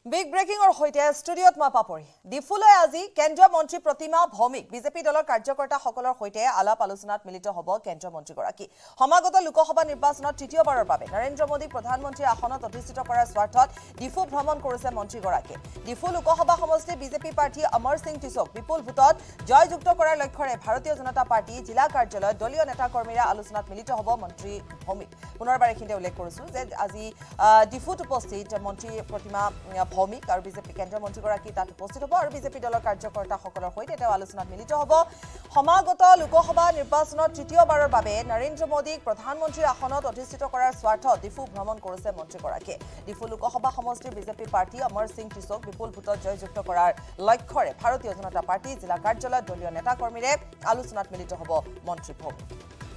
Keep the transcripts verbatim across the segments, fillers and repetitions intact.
Big breaking or hoite studiot ma papori. Difule azi Kendra Montri Pratima bhoumik BJP দলৰ কাৰ্যকৰ্তা সকলৰ হৈতে আলাপ আলোচনাত মিলিত হ'ব কেন্দ্ৰীয় মন্ত্ৰী গৰাকী সমাগত লোকসভা নিৰ্বাচনত তৃতীয়বাৰৰ বাবে নৰেন্দ্ৰ মোদী প্ৰধানমন্ত্ৰীৰ আসনত অধিষ্ঠিত কৰাৰ স্বাৰ্থত ডিফু ভ্ৰমণ কৰিছে মন্ত্ৰী গৰাকী ডিফু লোকসভা সমষ্টি বিজেপি প্ৰাৰ্থী অমৰ সিং টিছক বিপুল ভোটত জয়যুক্ত কৰাৰ লক্ষ্যৰে ভাৰতীয় জনতা পাৰ্টি জিলা কাৰ্যালয়ত দলীয় নেতা কৰ্মীৰ আলোচনাত মিলিত হ'ব মন্ত্ৰী ভৌমিক পুনৰবাৰ এখিনতে উল্লেখ কৰিছো যে আজি ডিফুত উপস্থিত মন্ত্ৰী প্ৰতিমা ভৌমিক আৰু বিজেপি কেন্দ্ৰীয় মন্ত্ৰী গৰাকী তাত উপস্থিত হ'ব আৰু বিজেপি দলৰ কাৰ্যকৰ্তা সকলৰ হৈতে তেওঁ আলোচনাত মিলিত হ'ব সমাগত লোকসভা নিৰ্বাচনত তৃতীয়বাৰৰ বাবে নৰেন্দ্ৰ মোদীক প্ৰধানমন্ত্ৰীৰ আসনত অধিষ্ঠিত কৰাৰ স্বাৰ্থত ডিফু ভ্ৰমণ কৰিছে মন্ত্ৰী গৰাকী ডিফু লোকসভা সমষ্টিৰ বিজেপি প্ৰাৰ্থী অমৰ সিং টিছক বিপুল ভোটত জয়যুক্ত কৰাৰ লক্ষ্যৰে ভাৰতীয় জনতা পাৰ্টি জিলা কাৰ্যালয়ত দলীয় নেতা কৰ্মীৰে আলোচনাত মিলিত হ'ব মন্ত্ৰী ভৌমিক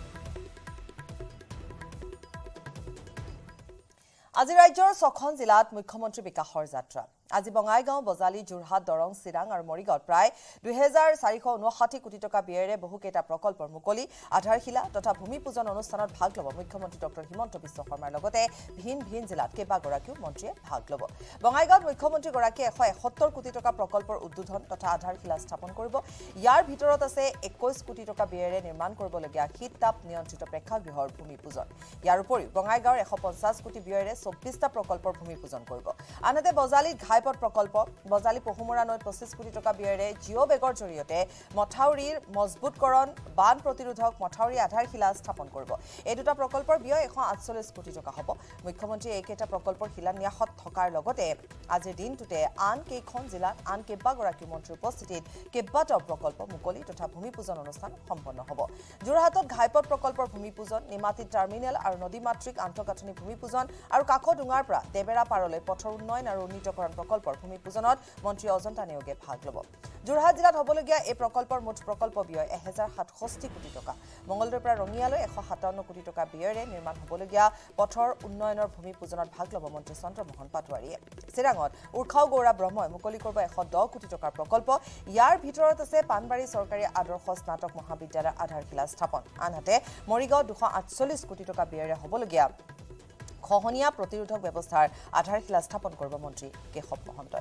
আজি ৰাজ্যৰ ছখন জিলাত মুখ্যমন্ত্ৰী বিকাশৰ যাত্ৰা আজি বঙাইগাঁও বজালি জুৰহাট দৰং চিৰাং আৰু মৰিগাঁৱত প্ৰায় দুই হাজাৰ চাৰিশ ঊনষাঠি কোটি টকা ব্যয়েৰে বহুকেইটা প্ৰকল্পৰ মুকলি আধাৰশিলা তথা ভূমি পূজন অনুষ্ঠানত ভাগ ল'ব মুখ্যমন্ত্ৰী ডক্টৰ হিমন্ত বিশ্ব শৰ্মাৰ লগতে ভিন ভিন জিলাত কেইবাগৰাকীও মন্ত্ৰীয়ে ভাগ ল'ব বঙাইগাঁৱত মুখ্যমন্ত্ৰী গৰাকীয়ে এশ এসত্তৰ কোটি টকা প্ৰকল্পৰ উদ্বোধন তথা আধাৰশিলা স্থাপন কৰিব ইয়াৰ ভিতৰত আছে একৈশ কোটি টকা ব্যয়েৰে নিৰ্মাণ কৰিবলগীয়া শীত তাপ নিয়ন্ত্ৰিত প্ৰেক্ষাগৃহৰ ভূমি পূজন ইয়াৰ উপৰিও বঙাইগাঁৱৰ এশ পঞ্চাছ কোটি ব্যয়েৰে চৌব্বিছটা প্ৰকল্পৰ ভূমি পূজন কৰিব আনহাতে বজালিত ঘাইপথ প্ৰকল্প বজালি পহুমৰা নৈত পঁচিছ কোটি টকা ব্যয়েৰে জিঅ' বেগৰ জৰিয়তে মথাউৰিৰ মজবুতকৰণ বান প্ৰতিৰোধক মথাউৰি আধাৰশিলা স্থাপন কৰিব এই দুটা প্ৰকল্পৰ ব্যয় এশ আঠচল্লিছ কোটি টকা হ'ব মুখ্যমন্ত্ৰী এইকেইটা প্ৰকল্পৰ শিলান্যাসত থকাৰ লগতে আজিৰ দিনটোতে আন কেইখন জিলাত আন কেইবাগৰাকী মন্ত্ৰীৰ উপস্থিতিত কেইবাটাও প্ৰকল্প মুকলি তথা ভূমি পূজন অনুষ্ঠান সম্পন্ন হ'ব যোৰহাটত ঘাইপথ প্ৰকল্পৰ ভূমি পূজন নিমাতী টাৰ্মিনেল আৰু নদীমাতৃক আন্তঃগাঁথনি ভূমি পূজন আৰু কাকডুঙাৰ পৰা দেবেৰা পাৰলৈ পথৰ উন্নয়ন আৰু উন্নীতকৰণ প্ৰকল্পৰ ভূমি পূজনত মন্ত্ৰী অজন্তা নেওগে ভাগ ল'ব যোৰহাট জিলাত হ'বলগীয়া এই প্ৰকল্পৰ মুঠ প্ৰকল্প ব্যয় এক হাজাৰ সাতষষ্ঠি কোটি টকা মংগলদৈৰ পৰা ৰঙিয়ালৈ এশ সাতাৱন্ন কোটি টকা ব্যয়েৰে নিৰ্মাণ হ'বলগীয়া পথৰ উন্নয়নৰ ভূমি পূজনত ভাগ ল'ব মন্ত্ৰী চন্দ্ৰমোহন পাটোৱাৰীয়ে চিৰাঙত উৰ্খাও গৌৰা ব্ৰহ্মই মুকলি কৰিব এশ দহ কোটি টকাৰ প্ৰকল্প ইয়াৰ ভিতৰত আছে পানবাৰী চৰকাৰী আদৰ্শ স্নাতক মহাবিদ্যালয়ৰ আধাৰশিলা স্থাপন আনহাতে মৰিগাঁৱত দুশ আঠচল্লিছ কোটি টকা ব্যয়েৰে হ'বলগীয়া খহনীয়া প্ৰতিৰোধক ব্যৱস্থাৰ আধাৰশিলা স্থাপন কৰিব মন্ত্ৰী কেশৱ মহন্তই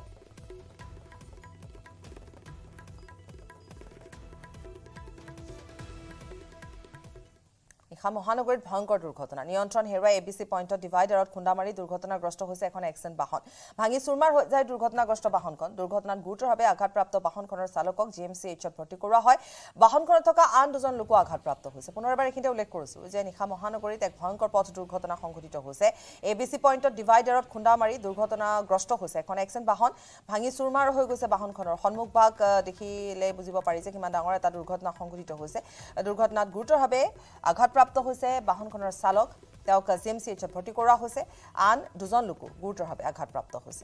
নিশা মহানগৰীত ভয়ংকৰ দুৰ্ঘটনা নিয়ন্ত্ৰণ হেৰুৱাই এবিচি পইণ্টত ডিভাইডাৰত খুন্দামাৰি দুৰ্ঘটনাগ্ৰস্ত হৈছে এখন এক্সেণ্ট বাহন ভাঙি চুৰমাৰ হৈ যায় দুৰ্ঘটনাগ্ৰস্ত বাহনখন দুৰ্ঘটনাত গুৰুতৰভাৱে আঘাতপ্ৰাপ্ত বাহনখনৰ চালকক জি এম চি এইচত ভৰ্তি কৰোৱা হয় বাহনখনত থকা আন দুজন লোকো আঘাতপ্ৰাপ্ত হৈছে পুনৰবাৰ এইখিনিতে উল্লেখ কৰিছো যে নিশা মহানগৰীত এক ভয়ংকৰ পথ দুৰ্ঘটনা সংঘটিত হৈছে এবিচি পইণ্টত ডিভাইডাৰত খুন্দামাৰি দুৰ্ঘটনাগ্ৰস্ত হৈছে এখন এক্সেণ্ট বাহন ভাঙি চুৰমাৰ হৈ গৈছে বাহনখনৰ সন্মুখ ভাগ দেখিলে বুজিব পাৰি যে কিমান ডাঙৰ এটা দুৰ্ঘটনা সংঘটিত হৈছে দুৰ্ঘটনাত গুৰুতৰভাৱে আঘাতপ্ৰাপ্ত হৈছে বাহনখনৰ চালক তেওঁক জি এম চি এইচত ভৰ্তি কৰা হৈছে আন দুজন লোকো গুৰুতৰভাৱে আঘাতপ্ৰাপ্ত হৈছে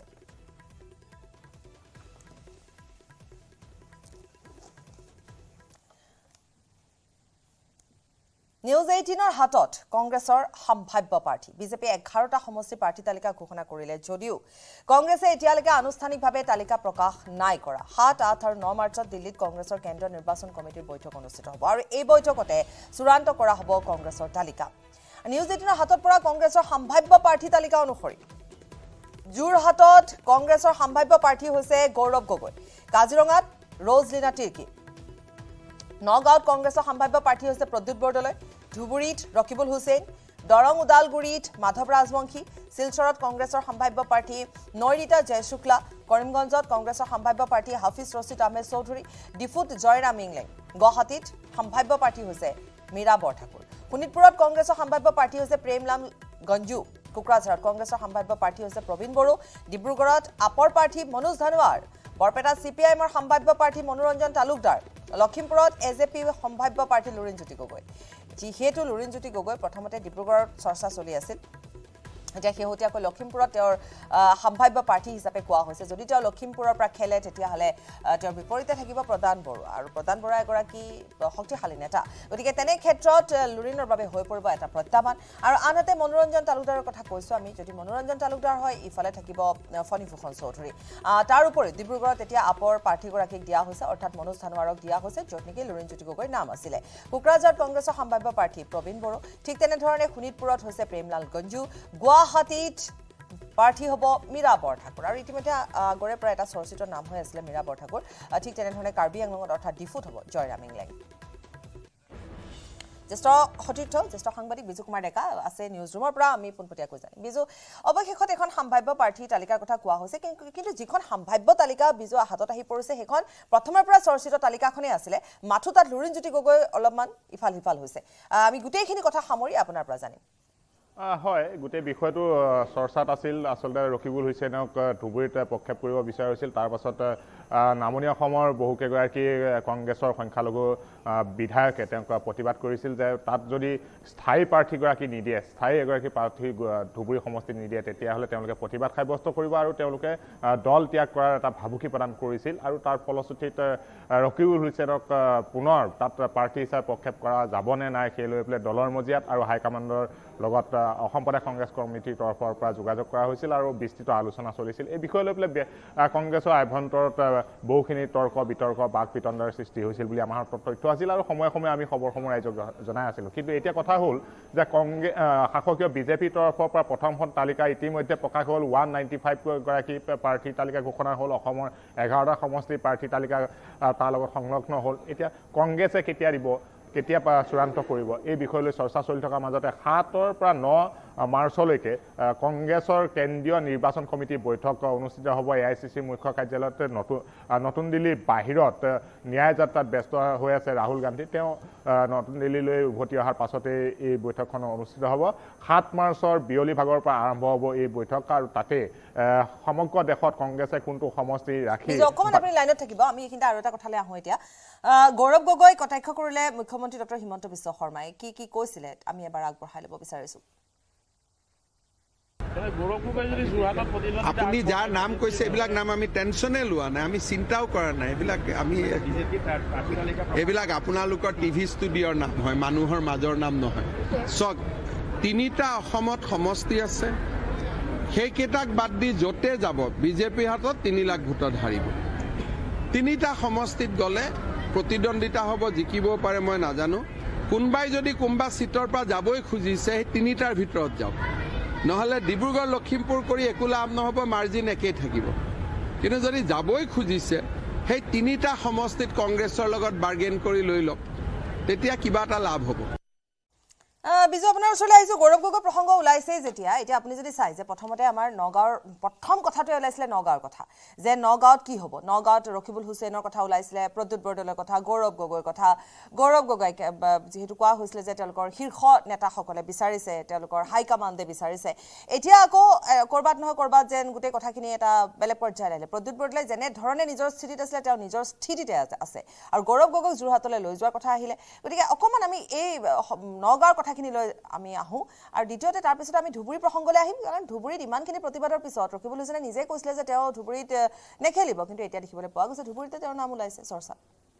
নিউজ এইটিনৰ হাতত কংগ্ৰেছৰ সম্ভাৱ্য প্ৰাৰ্থী বিজেপি এঘাৰটা সমষ্টি প্ৰাৰ্থী তালিকা ঘোষণা কৰিলে যদিও কংগ্ৰেছে এতিয়ালৈকে আনুষ্ঠানিকভাৱে তালিকা প্ৰকাশ নাই কৰা সাত আঠ আৰু ন মাৰ্চত দিল্লীত কংগ্ৰেছৰ কেন্দ্ৰীয় নিৰ্বাচন কমিটিৰ বৈঠক অনুষ্ঠিত হ'ব আৰু এই বৈঠকতে চূড়ান্ত কৰা হ'ব কংগ্ৰেছৰ তালিকা নিউজ এইটিনৰ হাতত পৰা কংগ্ৰেছৰ সম্ভাৱ্য প্ৰাৰ্থী তালিকা অনুসৰি যোৰহাটত কংগ্ৰেছৰ সম্ভাৱ্য প্ৰাৰ্থী হৈছে গৌৰৱ গগৈ কাজিৰঙাত ৰজলিনা তিৰ্কী নগাঁৱত কংগ্ৰেছৰ সম্ভাৱ্য প্ৰাৰ্থী হৈছে প্ৰদ্যুৎ বৰদলৈ ধুবুৰীত ৰকিবুল হুছেইন দৰং উদালগুৰিত মাধৱ ৰাজবংশী শিলচৰত কংগ্ৰেছৰ সম্ভাৱ্য প্ৰাৰ্থী নৈৰিতা জয়শুক্লা কৰিমগঞ্জত কংগ্ৰেছৰ সম্ভাৱ্য প্ৰাৰ্থী হাফিজ ৰছিদ আহমেদ চৌধুৰী ডিফুত জয়ৰাম ইংলেং গুৱাহাটীত সম্ভাৱ্য প্ৰাৰ্থী হৈছে মীৰা বৰঠাকুৰ শোণিতপুৰত কংগ্ৰেছৰ সম্ভাৱ্য প্ৰাৰ্থী হৈছে প্ৰেমলাল গঞ্জু কোকৰাঝাৰত কংগ্ৰেছৰ সম্ভাৱ্য প্ৰাৰ্থী হৈছে প্ৰবীণ বড়ো ডিব্ৰুগড়ত আপৰ প্ৰাৰ্থী মনোজ ধনোৱাৰ বৰপেটাত চি পি আই এমৰ সম্ভাৱ্য প্ৰাৰ্থী মনোৰঞ্জন তালুকদাৰ লখিমপুৰত এ জে পি সম্ভাৱ্য প্ৰাৰ্থী লুৰিণজ্যোতি গগৈ যিহেতু লুৰিণজ্যোতি গগৈ প্ৰথমতে ডিব্ৰুগড়ত চৰ্চা চলি আছিল এতিয়া শেহতীয়াকৈ লখিমপুৰত তেওঁৰ সম্ভাৱ্য প্ৰাৰ্থী হিচাপে কোৱা হৈছে যদি তেওঁ লখিমপুৰৰ পৰা খেলে তেতিয়াহ'লে তেওঁৰ বিপৰীতে থাকিব প্ৰদান বড়ো আৰু প্ৰদান বড়া এগৰাকী শক্তিশালী নেতা গতিকে তেনে ক্ষেত্ৰত লুৰিণৰ বাবে হৈ পৰিব এটা প্ৰত্যাহ্বান আৰু আনহাতে মনোৰঞ্জন তালুকদাৰৰ কথা কৈছোঁ আমি যদি মনোৰঞ্জন তালুকদাৰ হয় ইফালে থাকিব ফণীভূষণ চৌধুৰী তাৰ উপৰি ডিব্ৰুগড়ত এতিয়া আপৰ প্ৰাৰ্থীগৰাকীক দিয়া হৈছে অৰ্থাৎ মনোজ ধানোৱাৰক দিয়া হৈছে য'ত নেকি লুৰিণজ্যোতি গগৈৰ নাম আছিলে কোকৰাঝাৰত কংগ্ৰেছৰ সম্ভাৱ্য প্ৰাৰ্থী প্ৰবীণ বড়ো ঠিক তেনেধৰণে শোণিতপুৰত হৈছে প্ৰেমলাল গঞ্জু গুৱাহাটীত প্ৰাৰ্থী হ'ব মীৰা বৰঠাকুৰ আৰু ইতিমধ্যে আগৰে পৰা এটা চৰ্চিত নাম হৈ আছিলে মীৰা বৰঠাকুৰ ঠিক তেনেধৰণে কাৰ্বি আংলঙত অৰ্থাৎ ডিফুত হ'ব জয়ৰাম ইংলেং জ্যেষ্ঠ সতীৰ্থ জ্যেষ্ঠ সাংবাদিক বিজু কুমাৰ ডেকা আছে নিউজ ৰুমৰ পৰা আমি পোনপটীয়াকৈ জানিম বিজু অৱশেষত এখন সাম্ভাব্য প্ৰাৰ্থী তালিকাৰ কথা কোৱা হৈছে কিন্তু যিখন সাম্ভাব্য তালিকা বিজু হাতত আহি পৰিছে সেইখন প্ৰথমৰ পৰা চৰ্চিত তালিকাখনেই আছিলে মাথো তাত লুৰিণজ্যোতি গগৈ অলপমান ইফাল সিফাল হৈছে আমি গোটেইখিনি কথা সামৰি আপোনাৰ পৰা জানিম হয় গোটেই বিষয়টো চৰ্চাত আছিল আসলতে ৰকিবুল হুছেইনক ধুবুৰীত প্ৰক্ষেপ কৰিব বিচৰা হৈছিল তাৰ পাছত নামনি অসমৰ বহুকেইগৰাকী কংগ্ৰেছৰ সংখ্যালঘু বিধায়কে তেওঁক প্ৰতিবাদ কৰিছিল যে তাত যদি স্থায়ী প্ৰাৰ্থীগৰাকী নিদিয়ে স্থায়ী এগৰাকী প্ৰাৰ্থী ধুবুৰী সমষ্টিত নিদিয়ে তেতিয়াহ'লে তেওঁলোকে প্ৰতিবাদ সাব্যস্ত কৰিব আৰু তেওঁলোকে দল ত্যাগ কৰাৰ এটা ভাবুকি প্ৰদান কৰিছিল আৰু তাৰ ফলশ্ৰুতিত ৰকিবুল হুছেইনক পুনৰ তাত প্ৰাৰ্থী হিচাপে প্ৰক্ষেপ কৰা যাবনে নাই সেই লৈ পেলাই দলৰ মজিয়াত আৰু হাইকমাণ্ডৰ লগত অসম প্ৰদেশ কংগ্ৰেছ কমিটিৰ তৰফৰ পৰা যোগাযোগ কৰা হৈছিল আৰু বিস্তৃত আলোচনা চলিছিল এই বিষয় লৈ পেলাই কংগ্ৰেছৰ আভ্যন্তৰত বহুখিনি তৰ্ক বিতৰ্ক বাক বিতণ্ডাৰ সৃষ্টি হৈছিল বুলি আমাৰ হাতত তথ্য আছিল আৰু সময়ে সময়ে আমি খবৰসমূহ ৰাইজক জনাই আছিলোঁ কিন্তু এতিয়া কথা হ'ল যে কংগ্ৰেছ শাসকীয় বিজেপিৰ তৰফৰ পৰা প্ৰথমখন তালিকা ইতিমধ্যে প্ৰকাশ হ'ল ওৱান নাইণ্টি ফাইভ গৰাকী প্ৰাৰ্থীৰ তালিকা ঘোষণা হ'ল অসমৰ এঘাৰটা সমষ্টিৰ প্ৰাৰ্থীৰ তালিকা তাৰ লগত সংলগ্ন হ'ল এতিয়া কংগ্ৰেছে কেতিয়া দিব কেতিয়া চূড়ান্ত কৰিব এই বিষয়লৈ চৰ্চা চলি থকাৰ মাজতে সাতৰ পৰা ন মাৰ্চলৈকে কংগ্ৰেছৰ কেন্দ্ৰীয় নিৰ্বাচন কমিটিৰ বৈঠক অনুষ্ঠিত হ'ব এ আই চি চিৰ মুখ্য কাৰ্যালয়ত নতুন নতুন দিল্লীৰ বাহিৰত ন্যায় যাত্ৰাত ব্যস্ত হৈ আছে ৰাহুল গান্ধী তেওঁ নতুন দিল্লীলৈ উভতি অহাৰ পাছতে এই বৈঠকখন অনুষ্ঠিত হ'ব সাত মাৰ্চৰ বিয়লি ভাগৰ পৰা আৰম্ভ হ'ব এই বৈঠক আৰু তাতে সমগ্ৰ দেশত কংগ্ৰেছে কোনটো সমষ্টি ৰাখি অকণমান আপুনি লাইনত থাকিব আমি এইখিনিতে আৰু এটা কথালৈ আহোঁ এতিয়া গৌৰৱ গগৈ কটাক্ষ কৰিলে মুখ্যমন্ত্ৰী ডক্টৰ হিমন্ত বিশ্ব শৰ্মাই কি কি কৈছিলে আমি এবাৰ আগবঢ়াই ল'ব বিচাৰিছোঁ আপুনি যাৰ নাম কৈছে এইবিলাক নাম আমি টেনশ্যনে লোৱা নাই আমি চিন্তাও কৰা নাই এইবিলাক আমি এইবিলাক আপোনালোকৰ টিভি ষ্টুডিঅ'ৰ নাম হয় মানুহৰ মাজৰ নাম নহয় চাওক তিনিটা অসমত সমষ্টি আছে সেইকেইটাক বাদ দি য'তে যাব বিজেপিৰ হাতত তিনি লাখ ভোটত হাৰিব তিনিটা সমষ্টিত গ'লে প্ৰতিদ্বন্দ্বিতা হ'ব জিকিবও পাৰে মই নাজানো কোনোবাই যদি কোনোবা চিটৰ পৰা যাবই খুজিছে সেই তিনিটাৰ ভিতৰত যাওক নহ'লে ডিব্ৰুগড় লখিমপুৰ কৰি একো লাভ নহ'ব মাৰ্জিন একেই থাকিব কিন্তু যদি যাবই খুজিছে সেই তিনিটা সমষ্টিত কংগ্ৰেছৰ লগত বাৰ্গেন কৰি লৈ লওক তেতিয়া কিবা এটা লাভ হ'ব বিজু আপোনাৰ ওচৰলৈ আহিছোঁ গৌৰৱ গগৈ প্ৰসংগ ওলাইছে যেতিয়া এতিয়া আপুনি যদি চাই যে প্ৰথমতে আমাৰ নগাঁৱৰ প্ৰথম কথাটোৱে ওলাইছিলে নগাঁৱৰ কথা যে নগাঁৱত কি হ'ব নগাঁৱত ৰকিবুল হুছেইনৰ কথা ওলাইছিলে প্ৰদ্যুৎ বৰদলৈৰ কথা গৌৰৱ গগৈৰ কথা গৌৰৱ গগৈক যিহেতু কোৱা হৈছিলে যে তেওঁলোকৰ শীৰ্ষ নেতাসকলে বিচাৰিছে তেওঁলোকৰ হাইকমাণ্ডে বিচাৰিছে এতিয়া আকৌ ক'ৰবাত নহয় ক'ৰবাত যেন গোটেই কথাখিনি এটা বেলেগ পৰ্যায়ত আহিলে প্ৰদ্যুৎ বৰদলৈ যেনেধৰণে নিজৰ স্থিতিত আছিলে তেওঁ নিজৰ স্থিতিতে আছে আৰু গৌৰৱ গগৈক যোৰহাটলৈ লৈ যোৱাৰ কথা আহিলে গতিকে অকণমান আমি এই নগাঁৱৰ কথা খিনি লৈ আমি আহো আৰু দ্বিতীয়তে তাৰ পিছত আমি ধুবুৰী প্ৰসংগলৈ আহিম কাৰণ ধুবুৰীত ইমানখিনি প্ৰতিবাদৰ পিছত ৰকিবুল হুছেইনে নিজে কৈছিলে যে তেওঁ ধুবুৰীত নেখেলিব কিন্তু এতিয়া দেখিবলৈ পোৱা গৈছে ধুবুৰীতে তেওঁৰ নাম ওলাইছে চৰ্চাত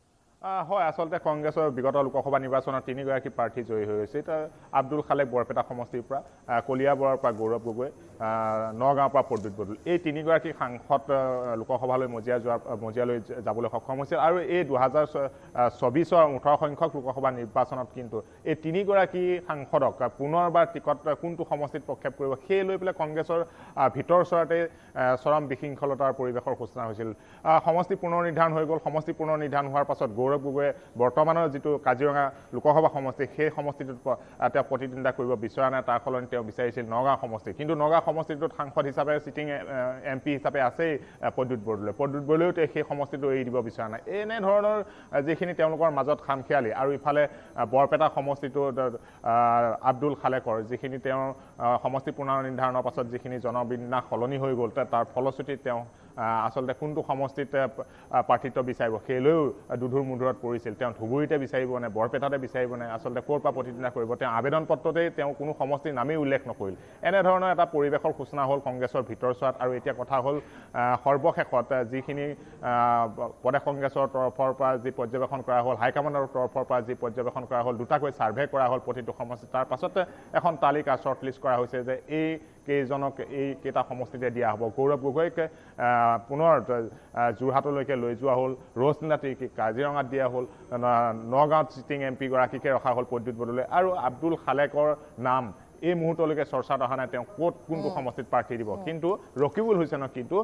হয় আসলতে কংগ্ৰেছৰ বিগত লোকসভা নিৰ্বাচনত তিনিগৰাকী প্ৰাৰ্থী জয়ী হৈ গৈছে আব্দুল খালেক বৰপেটা সমষ্টিৰ পৰা কলিয়াবৰৰ পৰা গৌৰৱ গগৈ নগাঁৱৰ পৰা প্ৰদ্যুৎ বৰদলৈ এই তিনিগৰাকী সাংসদ লোকসভালৈ মজিয়া যোৱাৰ মজিয়ালৈ যাবলৈ সক্ষম হৈছিল আৰু এই দুহেজাৰ চৌবিছৰ ওঠৰ সংখ্যক লোকসভা নিৰ্বাচনত কিন্তু এই তিনিগৰাকী সাংসদক পুনৰবাৰ টিকট কোনটো সমষ্টিত প্ৰক্ষেপ কৰিব সেই লৈ পেলাই কংগ্ৰেছৰ ভিতৰ চৰতে চৰম বিশৃংখলতাৰ পৰিৱেশৰ সূচনা হৈছিল সমষ্টি পুনৰ নিৰ্ধাৰণ হৈ গ'ল সমষ্টি পুনৰ নিৰ্ধাৰণ হোৱাৰ পাছত গৌৰৱ গগৈয়ে বৰ্তমানৰ যিটো কাজিৰঙা লোকসভা সমষ্টি সেই সমষ্টিটোত তেওঁ প্ৰতিদ্বন্দ্বিতা কৰিব বিচৰা নাই তাৰ ফলত তেওঁ বিচাৰিছিল নগাঁও সমষ্টি কিন্তু নগাঁও সমষ্টিটোত সাংসদ হিচাপে চিটিং এম পি হিচাপে আছেই প্ৰদ্যুৎ বৰদলৈ প্ৰদ্যুৎ বৰদলৈও সেই সমষ্টিটো এৰি দিব বিচৰা নাই এনেধৰণৰ যিখিনি তেওঁলোকৰ মাজত খামখেয়ালি আৰু ইফালে বৰপেটা সমষ্টিটোত আব্দুল খালেকৰ যিখিনি তেওঁৰ সমষ্টি পুনৰ নিৰ্ধাৰণৰ পাছত যিখিনি জনবিন্যাস সলনি হৈ গ'ল তাৰ ফলশ্ৰুতিত তেওঁ আসলতে কোনটো সমষ্টিত প্ৰাৰ্থিত্ব বিচাৰিব সেই লৈও দুধুৰ মুধুৰত পৰিছিল তেওঁ ধুবুৰীতে বিচাৰিব নে বৰপেটাতে বিচাৰিব নে আসলতে ক'ৰ পৰা প্ৰতিদ্বন্দ্বিতা কৰিব তেওঁ আবেদন পত্ৰতেই তেওঁ কোনো সমষ্টিৰ নামেই উল্লেখ নকৰিল এনেধৰণৰ এটা পৰিৱেশৰ সূচনা হ'ল কংগ্ৰেছৰ ভিতৰ চোৱাত আৰু এতিয়া কথা হ'ল সৰ্বশেষত যিখিনি প্ৰদেশ কংগ্ৰেছৰ তৰফৰ পৰা যি পৰ্যবেক্ষণ কৰা হ'ল হাইকমাণ্ডৰ তৰফৰ পৰা যি পৰ্যবেক্ষণ কৰা হ'ল দুটাকৈ ছাৰ্ভে কৰা হ'ল প্ৰতিটো সমষ্টিত তাৰ পাছতে এখন তালিকা শ্বৰ্ট লিষ্ট কৰা হৈছে যে এই কেইজনক এই কেইটা সমষ্টিতে দিয়া হ'ব গৌৰৱ গগৈক পুনৰ যোৰহাটলৈকে লৈ যোৱা হ'ল ৰ'ছনাতি কাজিৰঙাত দিয়া হ'ল নগাঁৱত চিটিং এম পি গৰাকীকে ৰখা হ'ল প্ৰদ্যুৎ বৰদলৈ আৰু আব্দুল খালেকৰ নাম এই মুহূৰ্তলৈকে চৰ্চাত অহা নাই তেওঁ ক'ত কোনটো সমষ্টিত প্ৰাৰ্থী দিব কিন্তু ৰকিবুল হুছেইনক কিন্তু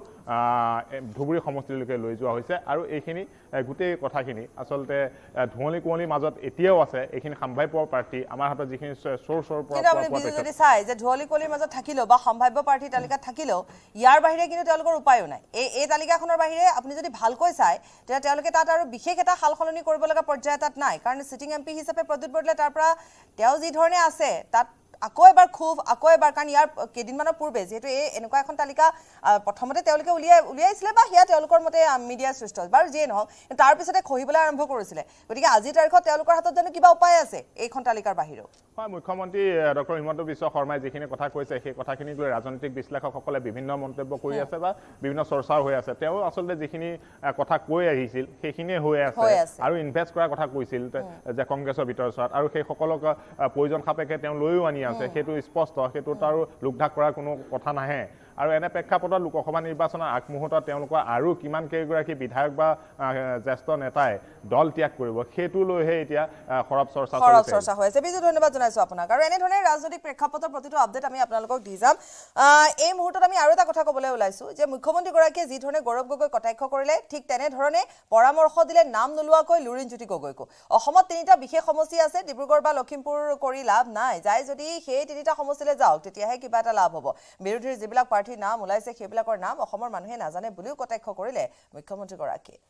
ধুবুৰী সমষ্টিলৈকে লৈ যোৱা হৈছে আৰু এইখিনি গোটেই কথাখিনি আচলতে ধুঁৱলি কুঁৱলিৰ মাজত এতিয়াও আছে এইখিনি সম্ভাৱ্য প্ৰাৰ্থী আমাৰ হাতত যিখিনি চোৰ চোৰ যদি চাই যে ধুঁৱলি কুঁৱলিৰ মাজত থাকিলেও বা সম্ভাৱ্য প্ৰাৰ্থী তালিকাত থাকিলেও ইয়াৰ বাহিৰে কিন্তু তেওঁলোকৰ উপায়ো নাই এই এই তালিকাখনৰ বাহিৰে আপুনি যদি ভালকৈ চাই তেতিয়া তেওঁলোকে তাত আৰু বিশেষ এটা সাল সলনি কৰিব লগা পৰ্যায় তাত নাই কাৰণ সিটিং এমপি হিচাপে প্ৰদ্যুৎ বৰদলৈ তাৰ পৰা তেওঁ যি ধৰণে আছে তাত আকৌ এবাৰ খুব আকৌ এবাৰ কাৰণ ইয়াৰ কেইদিনমানৰ পূৰ্বে যিহেতু এই এনেকুৱা এখন তালিকা প্ৰথমতে তেওঁলোকে উলিয়াই উলিয়াইছিলে বা সেয়া তেওঁলোকৰ মতে মিডিয়া সৃষ্ট বাৰু যিয়ে নহওক তাৰপিছতে খহিবলৈ আৰম্ভ কৰিছিলে গতিকে আজিৰ তাৰিখত তেওঁলোকৰ হাতত জানো কিবা উপায় আছে এইখন তালিকাৰ বাহিৰেও হয় মুখ্যমন্ত্ৰী ডক্টৰ হিমন্ত বিশ্ব শৰ্মাই যিখিনি কথা কৈছে সেই কথাখিনিক লৈ ৰাজনৈতিক বিশ্লেষকসকলে বিভিন্ন মন্তব্য কৰি আছে বা বিভিন্ন চৰ্চাও হৈ আছে তেওঁ আচলতে যিখিনি কথা কৈ আহিছিল সেইখিনিয়ে হৈ আছে আৰু ইনভেষ্ট কৰাৰ কথা কৈছিল যে কংগ্ৰেছৰ ভিতৰত আৰু সেই সকলক প্ৰয়োজন সাপেক্ষে তেওঁ লৈও আনি আছে সেইটো স্পষ্ট সেইটোত আৰু লোকঢাক কৰাৰ কোনো কথা নাহে আৰু এনে প্ৰেক্ষাপটত লোকসভা নিৰ্বাচনৰ আগমুহূৰ্তত তেওঁলোকৰ আৰু কিমান কেইগৰাকী বিধায়ক বা জ্যেষ্ঠ নেতাই দল ত্যাগ কৰিব সেইটো লৈহে এতিয়া খৰব চৰ্চা চলিছে চৰ্চা হৈ আছে বিজু ধন্যবাদ জনাইছো আপোনাক আৰু এনে ধৰণে ৰাজনৈতিক প্ৰেক্ষাপটৰ প্ৰতিটো আপডেট আমি আপোনালোকক দি যাম এই মুহূৰ্তত আমি আৰু এটা কথা ক'বলৈ ওলাইছো যে মুখ্যমন্ত্ৰী গৰাকীয়ে যি ধৰণে গৌৰৱ গগৈ কটাক্ষ কৰিলে ঠিক তেনে ধৰণে পৰামৰ্শ দিলে নাম নোলোৱাকৈ লুৰিণজ্যোতি গগৈকো অসমত তিনিটা বিশেষ সমষ্টি আছে ডিব্ৰুগড় বা লখিমপুৰ কৰি লাভ নাই যাই যদি সেই তিনিটা সমষ্টিলৈ যাওক তেতিয়াহে কিবা এটা লাভ হ'ব বিৰোধীৰ যিবিলাক নাম ওলাইছে সেইবিলাকৰ নাম অসমৰ মানুহে নাজানে বুলিও কটাক্ষ কৰিলে মুখ্যমন্ত্ৰী গৰাকীয়ে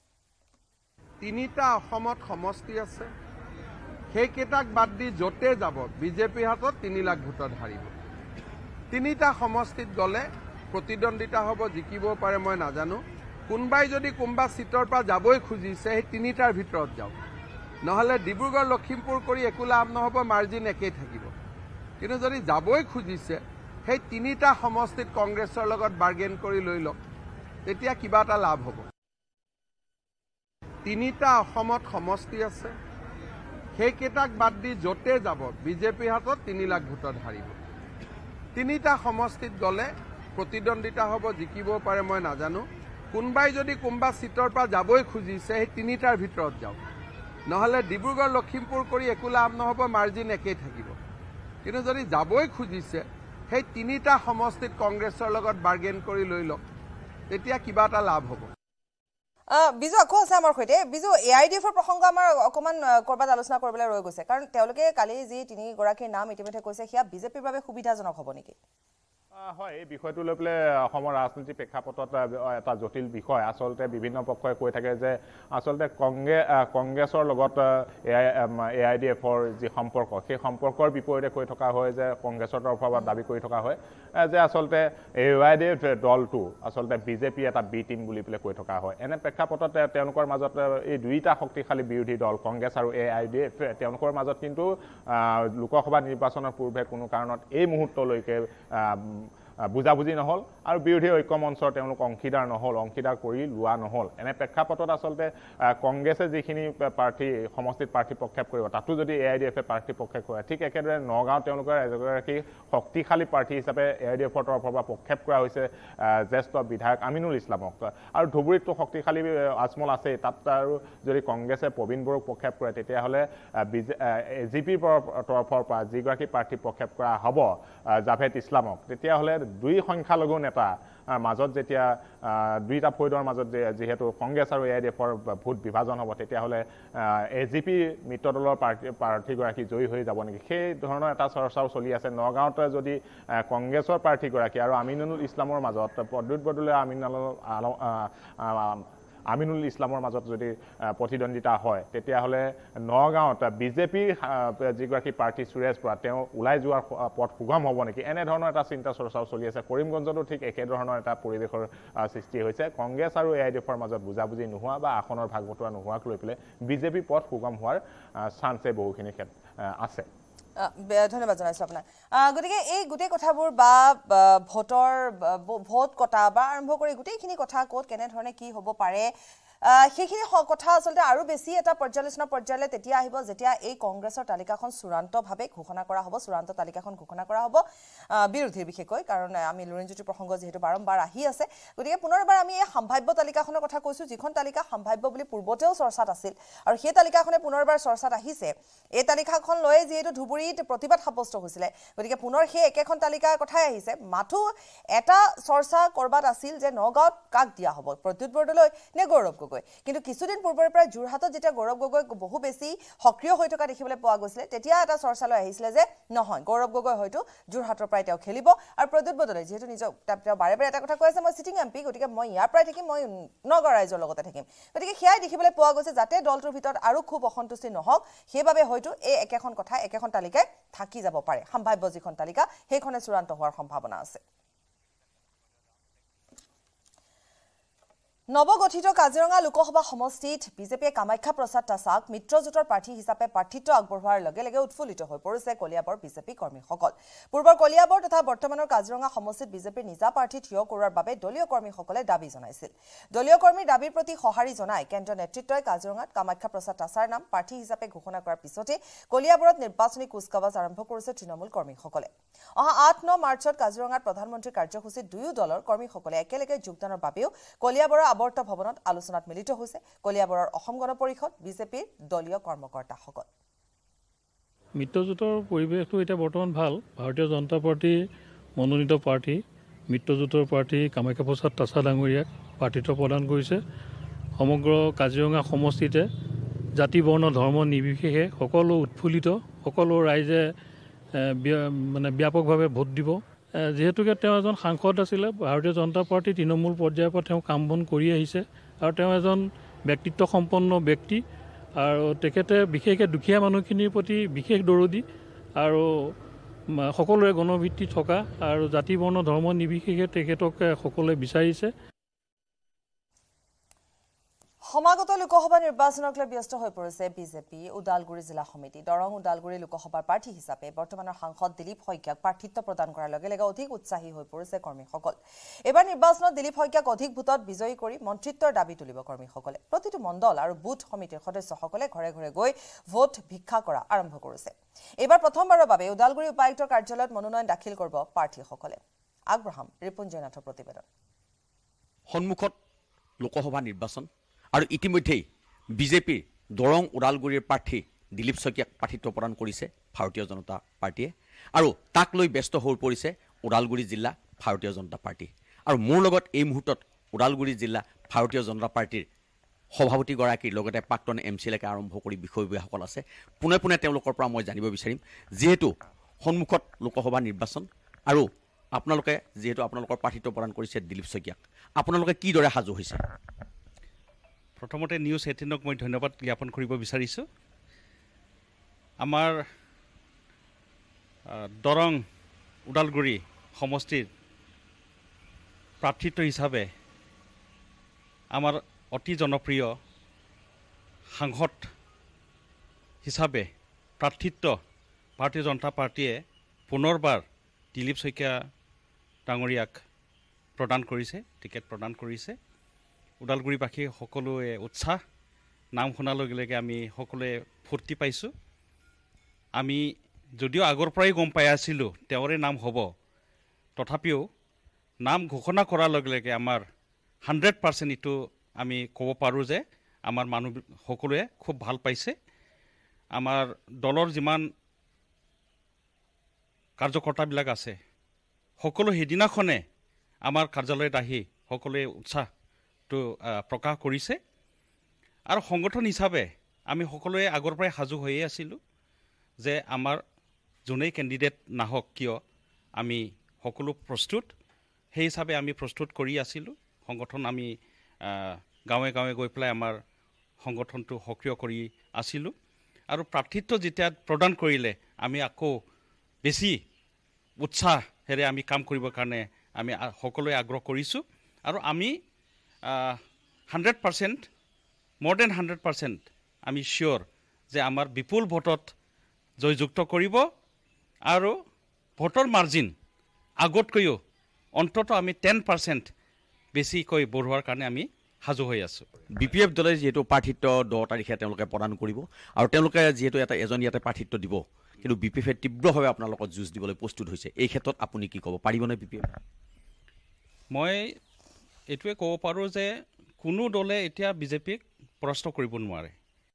তিনিটা অসমত সমষ্টি আছে সেইকেইটাক বাদ দি য'তে যাব বিজেপিৰ হাতত তিনি লাখ ভোটত হাৰিব তিনিটা সমষ্টিত গ'লে প্ৰতিদ্বন্দ্বিতা হ'ব জিকিব পাৰে মই নাজানো কোনবাই যদি কোনবা সিটৰ পৰা যাবই খুজিছে সেই তিনিটাৰ ভিতৰত যাওক নহলে ডিব্ৰুগড় লখিমপুৰ কৰি একো লাভ নহব মাৰ্জিন একেই থাকিব কিন্তু যদি যাবই খুজিছে সেই তিনিটা সমষ্টিত কংগ্ৰেছৰ লগত বাৰ্গেন কৰি লৈ লওক তেতিয়া কিবা এটা লাভ হ'ব তিনিটা অসমত সমষ্টি আছে সেইকেইটাক বাদ দি য'তে যাব বিজেপিৰ হাতত তিনি লাখ ভোটত হাৰিব তিনিটা সমষ্টিত গ'লে প্ৰতিদ্বন্দ্বিতা হ'ব জিকিব পাৰে মই নাজানো কোনবাই যদি কোনবা সিটৰ পৰা যাবই খুজিছে সেই তিনিটাৰ ভিতৰত যাওক নহলে ডিব্ৰুগড় লখিমপুৰ কৰি একো লাভ নহব মাৰ্জিন একেই থাকিব কিন্তু যদি যাবই খুজিছে সেই তিনিটা সমষ্টিত কংগ্ৰেছৰ লগত বাৰ্গেন কৰি লৈ লওক তেতিয়া কিবা এটা লাভ হ'ব বিজু আকৌ আছে আমাৰ সৈতে বিজু এ আই ডি এফৰ প্ৰসংগ আমাৰ অকমান কৰবাত আলোচনা কৰিবলৈ ৰৈ গৈছে কাৰণ তেওঁলোকে কালি যি তিনি গৰাকীৰ নাম ইতিমধ্যে কৈছে সেয়া বিজেপিৰ বাবে সুবিধাজনক হ'ব নেকি হয় এই বিষয়টো লৈ পেলাই অসমৰ ৰাজনীতিৰ প্ৰেক্ষাপটত এটা জটিল বিষয় আচলতে বিভিন্ন পক্ষই কৈ থাকে যে আচলতে কংগ্ৰেছ কংগ্ৰেছৰ লগত এ আই ডি এফৰ যি সম্পৰ্ক সেই সম্পৰ্কৰ বিপৰীতে কৈ থকা হয় যে কংগ্ৰেছৰ তৰফৰ পৰা দাবী কৰি থকা হয় যে আচলতে এ আই ডি এফ দলটো আচলতে বিজেপি এটা বি টিম বুলি পেলাই কৈ থকা হয় এনে প্ৰেক্ষাপটত তেওঁলোকৰ মাজত এই দুইটা শক্তিশালী বিৰোধী দল কংগ্ৰেছ আৰু এ আই ডি এফ তেওঁলোকৰ মাজত কিন্তু লোকসভা নিৰ্বাচনৰ পূৰ্বে কোনো কাৰণত এই মুহূৰ্তলৈকে বুজাবুজি নহল আৰু বিৰোধী ঐক্য মঞ্চৰ তেওঁলোক অংশীদাৰ নহল অংশীদাৰ কৰি লোৱা নহল এনে প্ৰেক্ষাপটত আচলতে কংগ্ৰেছে যিখিনি প্ৰাৰ্থী সমষ্টিত প্ৰাৰ্থী প্ৰক্ষেপ কৰিব তাতো যদি এ আই ডি এফে প্ৰাৰ্থী প্ৰক্ষেপ কৰে ঠিক একেদৰে নগাঁও তেওঁলোকৰ এগৰাকী শক্তিশালী প্ৰাৰ্থী হিচাপে এ আই ডি এফৰ তৰফৰ পৰা প্ৰক্ষেপ কৰা হৈছে জ্যেষ্ঠ বিধায়ক আমিনুল ইছলামক আৰু ধুবুৰীতো শক্তিশালী আজমল আছে তাত আৰু যদি কংগ্ৰেছে প্ৰবীণ বড়োক প্ৰক্ষেপ কৰে তেতিয়াহ'লে এ জি পিৰ তৰফৰ পৰা যিগৰাকী প্ৰাৰ্থী প্ৰক্ষেপ কৰা হ'ব জাভেদ ইছলামক তেতিয়াহ'লে দুই সংখ্যালঘু নেতা মাজত যেতিয়া দুইটা ফৈদৰ মাজত যেহেতু কংগ্ৰেছ আৰু এ আই ডি এফৰ ভোট বিভাজন হ'ব তেতিয়াহ'লে এ জি পি মিত্ৰ দলৰ প্ৰাৰ্থী প্ৰাৰ্থীগৰাকী জয়ী হৈ যাব নেকি সেই ধৰণৰ এটা চৰ্চাও চলি আছে নগাঁৱতে যদি কংগ্ৰেছৰ প্ৰাৰ্থীগৰাকী আৰু আমিনুল ইছলামৰ মাজত প্ৰদ্যুৎ বৰদলৈ আমিনুল আমিনুল ইছলামৰ মাজত যদি প্ৰতিদ্বন্দ্বিতা হয় তেতিয়াহ'লে নগাঁৱত বিজেপিৰ যিগৰাকী প্ৰাৰ্থী সুৰেশ বৰা তেওঁ ওলাই যোৱাৰ পথ সুগম হ'ব নেকি এনেধৰণৰ এটা চিন্তা চৰ্চাও চলি আছে কৰিমগঞ্জতো ঠিক একেধৰণৰ এটা পৰিৱেশৰ সৃষ্টি হৈছে কংগ্ৰেছ আৰু এ আই ডি এফৰ মাজত বুজাবুজি নোহোৱা বা আসনৰ ভাগ বতৰা নোহোৱাক লৈ পেলাই বিজেপি পথ সুগম হোৱাৰ চান্সে বহুখিনি আছে ধন্যবাদ জনাইছো আপোনাক গতিকে এই গোটেই কথাবোৰ বা ভোটৰ ভোট কটা বা আৰম্ভ কৰি গোটেইখিনি কথা ক'ত কেনেধৰণে কি হ'ব পাৰে সেইখিনি কথা আসলতে আৰু বেছি এটা পৰ্যালোচনা পৰ্যায়লৈ তেতিয়া আহিব যেতিয়া এই কংগ্ৰেছৰ তালিকাখন চূড়ান্তভাৱে ঘোষণা কৰা হ'ব চূড়ান্ত তালিকাখন ঘোষণা কৰা হ'ব বিৰোধীৰ বিশেষকৈ কাৰণ আমি লুৰিণজ্যোতি প্ৰসংগ যেহেতু বাৰম্বাৰ আহি আছে গতিকে পুনৰবাৰ আমি এই সম্ভাৱ্য তালিকাখনৰ কথা কৈছো যিখন তালিকা সম্ভাৱ্য বুলি পূৰ্বতেও চৰ্চাত আছিল আৰু সেই তালিকাখনে পুনৰবাৰ চৰ্চাত আহিছে এই তালিকাখন লৈ যেহেতু ধুবুৰীত প্ৰতিবাদ সাব্যস্ত হৈছিল গতিকে পুনৰ সেই একেখন তালিকাৰ কথাই আহিছে মাথো এটা চৰ্চা কৰবাত আছিল যে নগাঁৱত কাক দিয়া হ'ব প্ৰদ্যুৎ বৰদলৈ নে গৌৰৱ গগৈ কিন্তু কিছুদিন পূৰ্বৰে পৰা যোৰহাটত যেতিয়া গৌৰৱ গগৈ বহু বেছি সক্ৰিয় হৈ থকা দেখিবলৈ পোৱা গৈছিল তেতিয়া এটা চৰ্চালৈ আহিছিল যে নহয় গৌৰৱ গগৈ হয়তো যোৰহাটৰ পৰাই তেওঁ খেলিব আৰু প্ৰদ্যুৎ বৰদলৈ যেহেতু নিজৰ তেওঁ বাৰে বাৰে এটা কথা কৈ আছে মই সিটিং এমপি গতিকে মই ইয়াৰ পৰাই থাকিম মই নগাঁও ৰাইজৰ লগতে থাকিম গতিকে সেয়াই দেখিবলৈ পোৱা গৈছে যাতে দলটোৰ ভিতৰত আৰু খুব অসন্তুষ্টি নহওক সেইবাবে হয়তো এই একেখন কথা একেখন তালিকাই থাকি যাব পাৰে সম্ভাৱ্য যিখন তালিকা সেইখনে চূড়ান্ত হোৱাৰ সম্ভাৱনা আছে নৱগঠিত কাজিৰঙা লোকসভা সমষ্টিত বিজেপিয়ে কামাখ্যা প্ৰসাদ তাছাক মিত্ৰজোঁটৰ প্ৰাৰ্থী হিচাপে প্ৰাৰ্থিত্ব আগবঢ়োৱাৰ লগে লগে উৎফুল্লিত হৈ পৰিছে কলিয়াবৰ বিজেপি কৰ্মীসকল পূৰ্বৰ কলিয়াবৰ তথা বৰ্তমানৰ কাজিৰঙা সমষ্টিত বিজেপিৰ নিজা প্ৰাৰ্থী থিয় কৰোৱাৰ বাবে দলীয় কৰ্মীসকলে দাবী জনাইছিল দলীয় কৰ্মীৰ দাবীৰ প্ৰতি সঁহাৰি জনাই কেন্দ্ৰীয় নেতৃত্বই কাজিৰঙাত কামাখ্যা প্ৰসাদ তাছাৰ নাম প্ৰাৰ্থী হিচাপে ঘোষণা কৰাৰ পিছতে কলিয়াবৰত নিৰ্বাচনী কুচকাৱাজ আৰম্ভ কৰিছে তৃণমূল কৰ্মীসকলে অহা আঠ ন মাৰ্চত কাজিৰঙাত প্ৰধানমন্ত্ৰীৰ কাৰ্যসূচীত দুয়ো দলৰ কৰ্মীসকলে একেলগে যোগদানৰ বাবেও কলিয়াবৰৰ আৱৰ্ত ভৱনত আলোচনাত মিলিত হৈছে কলিয়াবৰৰ অসম গণ পৰিষদ বিজেপিৰ দলীয় কৰ্মকৰ্তাসকল মিত্ৰজোঁটৰ পৰিৱেশটো এতিয়া বৰ্তমান ভাল ভাৰতীয় জনতা পাৰ্টি মনোনীত প্ৰাৰ্থী মিত্ৰজোঁটৰ প্ৰাৰ্থী কামাখ্যা প্ৰসাদ তাছা ডাঙৰীয়াক প্ৰাৰ্থিত্ব প্ৰদান কৰিছে সমগ্ৰ কাজিৰঙা সমষ্টিতে জাতি বৰ্ণ ধৰ্ম নিৰ্বিশেষে সকলো উৎফুল্লিত সকলো ৰাইজে মানে ব্যাপকভাৱে ভোট দিব যেহেতুকে তেওঁ এজন সাংসদ আছিলে ভাৰতীয় জনতা পাৰ্টি তৃণমূল পৰ্যায়ৰ পৰা তেওঁ কাম বন কৰি আহিছে আৰু তেওঁ এজন ব্যক্তিত্ব সম্পন্ন ব্যক্তি আৰু তেখেতে বিশেষকৈ দুখীয়া মানুহখিনিৰ প্ৰতি বিশেষ দৰদী আৰু সকলোৰে গণভিত্তি থকা আৰু জাতি বৰ্ণ ধৰ্ম নিৰ্বিশেষে তেখেতক সকলোৱে বিচাৰিছে সমাগত লোকসভা নিৰ্বাচনক লৈ ব্যস্ত হৈ পৰিছে বিজেপি উদালগুৰি জিলা সমিতি দৰং উদালগুৰি লোকসভাৰ প্ৰাৰ্থী হিচাপে বৰ্তমানৰ সাংসদ দিলীপ শইকীয়াক প্ৰাৰ্থিত্ব প্ৰদান কৰাৰ লগে লগে অধিক উৎসাহী হৈ পৰিছে কৰ্মীসকল এবাৰ নিৰ্বাচনত দিলীপ শইকীয়াক অধিক ভোটত বিজয়ী কৰি মন্ত্ৰিত্বৰ দাবী তুলিব কৰ্মীসকলে প্ৰতিটো মণ্ডল আৰু বুথ সমিতিৰ সদস্যসকলে ঘৰে ঘৰে গৈ ভোট ভিক্ষা কৰা আৰম্ভ কৰিছে এবাৰ প্ৰথমবাৰৰ বাবে উদালগুৰি উপায়ুক্তৰ কাৰ্যালয়ত মনোনয়ন দাখিল কৰিব প্ৰাৰ্থীসকলে আগবঢ়াম ৰিপুঞ্জয়নাথৰ প্ৰতিবেদন সন্মুখত লোকসভা নিৰ্বাচন আৰু ইতিমধ্যেই বিজেপিৰ দৰং ওদালগুৰিৰ প্ৰাৰ্থী দিলীপ শইকীয়াক প্ৰাৰ্থিত্ব প্ৰদান কৰিছে ভাৰতীয় জনতা পাৰ্টিয়ে আৰু তাক লৈ ব্যস্ত হৈ পৰিছে ওদালগুৰি জিলা ভাৰতীয় জনতা পাৰ্টি আৰু মোৰ লগত এই মুহূৰ্তত ওদালগুৰি জিলা ভাৰতীয় জনতা পাৰ্টিৰ সভাপতিগৰাকীৰ লগতে প্ৰাক্তন এম চি এলকে আৰম্ভ কৰি বিষয়ববীয়াসকল আছে পোনে পোনে তেওঁলোকৰ পৰা মই জানিব বিচাৰিম যিহেতু সন্মুখত লোকসভা নিৰ্বাচন আৰু আপোনালোকে যিহেতু আপোনালোকৰ প্ৰাৰ্থিত্ব প্ৰদান কৰিছে দিলীপ শইকীয়াক আপোনালোকে কিদৰে সাজু হৈছে প্ৰথমতে নিউজ এইটিনক মই ধন্যবাদ জ্ঞাপন কৰিব বিচাৰিছোঁ আমাৰ দৰং ওদালগুৰি সমষ্টিৰ প্ৰাৰ্থিত্ব হিচাপে আমাৰ অতি জনপ্ৰিয় সাংসদ হিচাপে প্ৰাৰ্থিত্ব ভাৰতীয় জনতা পাৰ্টিয়ে পুনৰবাৰ দিলীপ শইকীয়া ডাঙৰীয়াক প্ৰদান কৰিছে টিকেট প্ৰদান কৰিছে ওদালগুৰিবাসী সকলোৱে উৎসাহ নাম শুনাৰ লগে লগে আমি সকলোৱে ফূৰ্তি পাইছোঁ আমি যদিও আগৰ পৰাই গম পাই আছিলোঁ তেওঁৰে নাম হ'ব তথাপিও নাম ঘোষণা কৰাৰ লগে লগে আমাৰ হাণ্ড্ৰেড পাৰ্চেণ্ট এইটো আমি ক'ব পাৰোঁ যে আমাৰ মানুহ সকলোৱে খুব ভাল পাইছে আমাৰ দলৰ যিমান কাৰ্যকৰ্তাবিলাক আছে সকলো সেইদিনাখনে আমাৰ কাৰ্যালয়ত আহি সকলোৱে উৎসাহটো প্ৰকাশ কৰিছে আৰু সংগঠন হিচাপে আমি সকলোৱে আগৰ পৰাই সাজু হৈয়ে আছিলোঁ যে আমাৰ যোনেই কেণ্ডিডেট নাহক কিয় আমি সকলো প্ৰস্তুত সেই হিচাপে আমি প্ৰস্তুত কৰি আছিলোঁ সংগঠন আমি গাঁৱে গাঁৱে গৈ পেলাই আমাৰ সংগঠনটো সক্ৰিয় কৰি আছিলোঁ আৰু প্ৰাৰ্থিত্ব যেতিয়া প্ৰদান কৰিলে আমি আকৌ বেছি উৎসাহেৰে আমি কাম কৰিবৰ কাৰণে আমি সকলোৱে আগ্ৰহ কৰিছোঁ আৰু আমি হাণ্ড্ৰেড পাৰ্চেণ্ট মোৰ দেন হাণ্ড্ৰেড পাৰ্চেণ্ট আমি চিয়'ৰ যে আমাৰ বিপুল ভোটত জয়যুক্ত কৰিব আৰু ভোটৰ মাৰ্জিন আগতকৈও অন্ততঃ আমি টেন পাৰ্চেণ্ট বেছিকৈ বঢ়োৱাৰ কাৰণে আমি সাজু হৈ আছোঁ। বি পি এফ দলে যিহেতু প্ৰাৰ্থিত্ব দহ তাৰিখে তেওঁলোকে প্ৰদান কৰিব আৰু তেওঁলোকে যিহেতু এটা এজন ইয়াতে প্ৰাৰ্থিত্ব দিব, কিন্তু বি পি এফে তীব্ৰভাৱে আপোনাৰ লগত যুঁজ দিবলৈ প্ৰস্তুত হৈছে। এই ক্ষেত্ৰত আপুনি কি ক'ব পাৰিবনে বি পি এফ? মই এইটোৱে ক'ব পাৰোঁ যে কোনো দলে এতিয়া বিজেপিক পৰাস্ত কৰিব নোৱাৰে।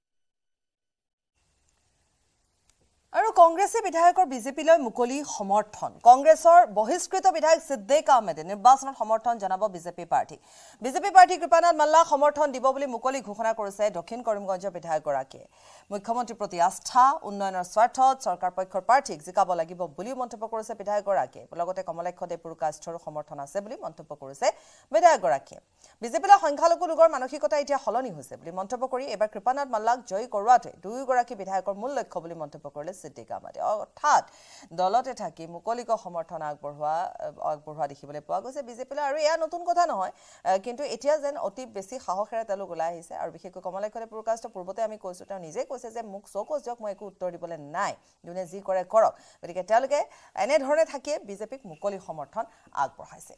আৰু কংগ্ৰেছে বিধায়কৰ বিজেপিলৈ মুকলি সমৰ্থন। কংগ্ৰেছৰ বহিষ্কৃত বিধায়ক সিদ্দিক আহমেদে নিৰ্বাচনত সমৰ্থন জনাব বিজেপি প্ৰাৰ্থী। বিজেপি প্ৰাৰ্থী কৃপানাথ মাল্লাক সমৰ্থন দিব বুলি মুকলি ঘোষণা কৰিছে দক্ষিণ কৰিমগঞ্জৰ বিধায়কগৰাকীয়ে। মুখ্যমন্ত্ৰীৰ প্ৰতি আস্থা, উন্নয়নৰ স্বাৰ্থত চৰকাৰ পক্ষৰ প্ৰাৰ্থীক জিকাব লাগিব বুলিও মন্তব্য কৰিছে বিধায়কগৰাকীয়ে। লগতে কমলাক্ষ দেৱপুৰুকাস্থৰো সমৰ্থন আছে বুলি মন্তব্য কৰিছে বিধায়কগৰাকীয়ে। বিজেপিলৈ সংখ্যালঘু লোকৰ মানসিকতা এতিয়া সলনি হৈছে বুলি মন্তব্য কৰি এইবাৰ কৃপানাথ মাল্লাক জয়ী কৰোৱাটোৱে দুয়োগৰাকী বিধায়কৰ মূল লক্ষ্য বুলি মন্তব্য কৰিলে সিদ্দিক আহমেদে। অৰ্থাৎ দলতে থাকি মুকলিক সমৰ্থন আগবঢ়োৱা আগবঢ়োৱা দেখিবলৈ পোৱা গৈছে বিজেপিলৈ। আৰু এয়া নতুন কথা নহয়, কিন্তু এতিয়া যেন অতি বেছি সাহসেৰে তেওঁলোক ওলাই আহিছে। আৰু বিশেষকৈ কমলাক্ষ দেৱপুৰুকাস্থ পূৰ্বতে আমি কৈছোঁ, তেওঁ নিজেই কৈছে যে মোক চৌকচ দিয়ক, মই একো উত্তৰ দিবলৈ নাই, যোনে যি কৰে কৰক। গতিকে তেওঁলোকে এনেধৰণে থাকিয়ে বিজেপিক মুকলি সমৰ্থন আগবঢ়াইছে।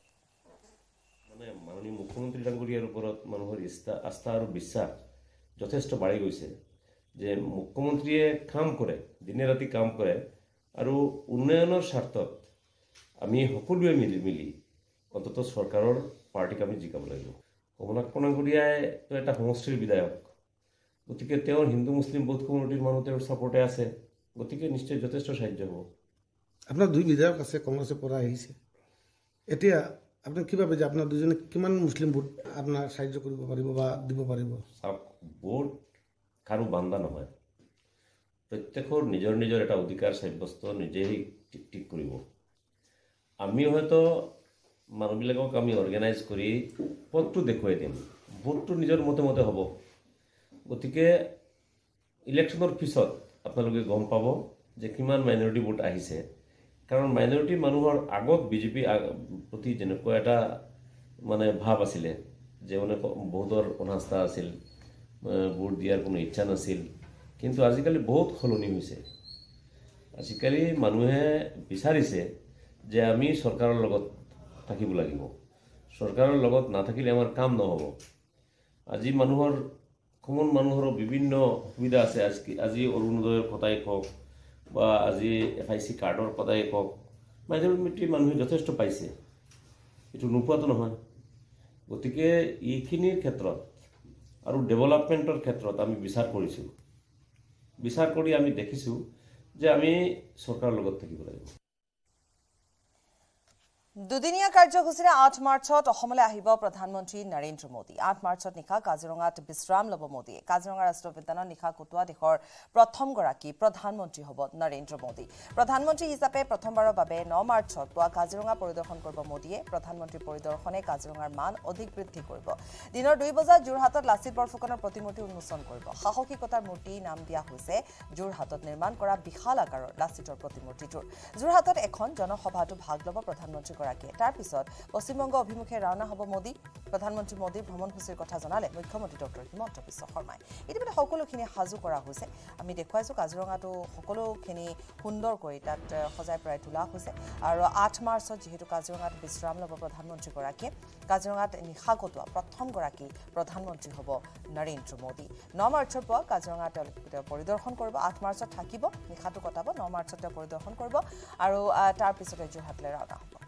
মানে মাননীয় মুখ্যমন্ত্ৰী ডাঙৰীয়াৰ ওপৰত মানুহৰ আস্থা আৰু বিশ্বাস যথেষ্ট বাঢ়ি গৈছে যে মুখ্যমন্ত্ৰীয়ে কাম কৰে, দিনে ৰাতি কাম কৰে আৰু উন্নয়নৰ স্বাৰ্থত আমি সকলোৱে মিলি মিলি অন্ততঃ চৰকাৰৰ পাৰ্টিক আমি জিকাব লাগিব। কমলাক্ষ ডাঙৰীয়াইতো এটা সমষ্টিৰ বিধায়ক, গতিকে তেওঁৰ হিন্দু মুছলিম বহুত কমিউনিটিৰ মানুহ তেওঁৰ ছাপৰ্টে আছে, গতিকে নিশ্চয় যথেষ্ট সাহায্য হ'ব। আপোনাৰ দুই বিধায়ক আছে, কংগ্ৰেছৰ পৰা আহিছে, এতিয়া আপুনি কি ভাবে যে আপোনাৰ দুজনে কিমান মুছলিম ভোট আপোনাৰ সাহায্য কৰিব পাৰিব বা দিব পাৰিব? চাওক, ভোট কাৰো বান্ধা নহয়, প্ৰত্যেকৰ নিজৰ নিজৰ এটা অধিকাৰ সাব্যস্ত নিজেই ঠিক ঠিক কৰিব। আমি হয়তো মানুহবিলাকক আমি অৰ্গেনাইজ কৰি পথটো দেখুৱাই দিম, ভোটটো নিজৰ মতে মতে হ'ব। গতিকে ইলেকশ্যনৰ পিছত আপোনালোকে গম পাব যে কিমান মাইনৰিটি ভোট আহিছে, কাৰণ মাইনৰিটি মানুহৰ আগত বিজেপি প্ৰতি যেনেকুৱা এটা মানে ভাৱ আছিলে যে মানে বহুতৰ অনাস্থা আছিল, ভোট দিয়াৰ কোনো ইচ্ছা নাছিল, কিন্তু আজিকালি বহুত সলনি হৈছে। আজিকালি মানুহে বিচাৰিছে যে আমি চৰকাৰৰ লগত থাকিব লাগিব, চৰকাৰৰ লগত নাথাকিলে আমাৰ কাম নহ'ব। আজি মানুহৰ কমন মানুহৰো বিভিন্ন সুবিধা আছে। আজি আজি অৰুণোদয়ৰ কথাই কওক বা আজি এফ আই চি কাৰ্ডৰ কথাই কওক, মাইনৰিটি মানুহে যথেষ্ট পাইছে, এইটো নোপোৱাটো নহয়। গতিকে এইখিনিৰ ক্ষেত্ৰত আৰু ডেভেলপমেণ্টৰ ক্ষেত্ৰত আমি বিচাৰ কৰিছোঁ, বিচাৰ কৰি আমি দেখিছোঁ যে আমি চৰকাৰৰ লগত থাকিব লাগিব। দুদিনীয়া কাৰ্যসূচীৰে আঠ মাৰ্চত অসমলৈ আহিব প্ৰধানমন্ত্ৰী নৰেন্দ্ৰ মোদী। আঠ মাৰ্চত নিশা কাজিৰঙাত বিশ্ৰাম ল'ব মোদীয়ে। কাজিৰঙা ৰাষ্ট্ৰীয় উদ্যানত নিশা কটোৱা দেশৰ প্ৰথমগৰাকী প্ৰধানমন্ত্ৰী হ'ব নৰেন্দ্ৰ মোদী। প্ৰধানমন্ত্ৰী হিচাপে প্ৰথমবাৰৰ বাবে ন মাৰ্চত পুৱা কাজিৰঙা পৰিদৰ্শন কৰিব মোদীয়ে। প্ৰধানমন্ত্ৰীৰ পৰিদৰ্শনে কাজিৰঙাৰ মান অধিক বৃদ্ধি কৰিব। দিনৰ দুই বজাত যোৰহাটত লাচিত বৰফুকনৰ প্ৰতিমূৰ্তি উন্মোচন কৰিব। সাহসিকতাৰ মূৰ্তি নাম দিয়া হৈছে যোৰহাটত নিৰ্মাণ কৰা বিশাল আকাৰৰ লাচিতৰ প্ৰতিমূৰ্তিটোৰ। যোৰহাটত এখন জনসভাতো ভাগ ল'ব প্ৰধানমন্ত্ৰী। তাৰ পিছত পশ্চিমবংগ অভিমুখে ৰাওনা হ'ব মোদী। প্ৰধানমন্ত্ৰী মোদীৰ ভ্ৰমণসূচীৰ কথা জনালে মুখ্যমন্ত্ৰী ডক্টৰ হিমন্ত বিশ্ব শৰ্মাই। ইতিমধ্যে সকলোখিনি সাজু কৰা হৈছে। আমি দেখুৱাইছোঁ কাজিৰঙাটো সকলোখিনি সুন্দৰকৈ তাত সজাই পৰাই তোলা হৈছে। আৰু আঠ মাৰ্চত যিহেতু কাজিৰঙাত বিশ্ৰাম ল'ব প্ৰধানমন্ত্ৰীগৰাকীয়ে, কাজিৰঙাত নিশা কটোৱা প্ৰথমগৰাকী প্ৰধানমন্ত্ৰী হ'ব নৰেন্দ্ৰ মোদী। ন মাৰ্চৰ পুৱা কাজিৰঙা তেওঁ পৰিদৰ্শন কৰিব। আঠ মাৰ্চত থাকিব, নিশাটো কটাব। ন মাৰ্চত তেওঁ পৰিদৰ্শন কৰিব আৰু তাৰ পিছতে যোৰহাটলৈ ৰাওনা হ'ব।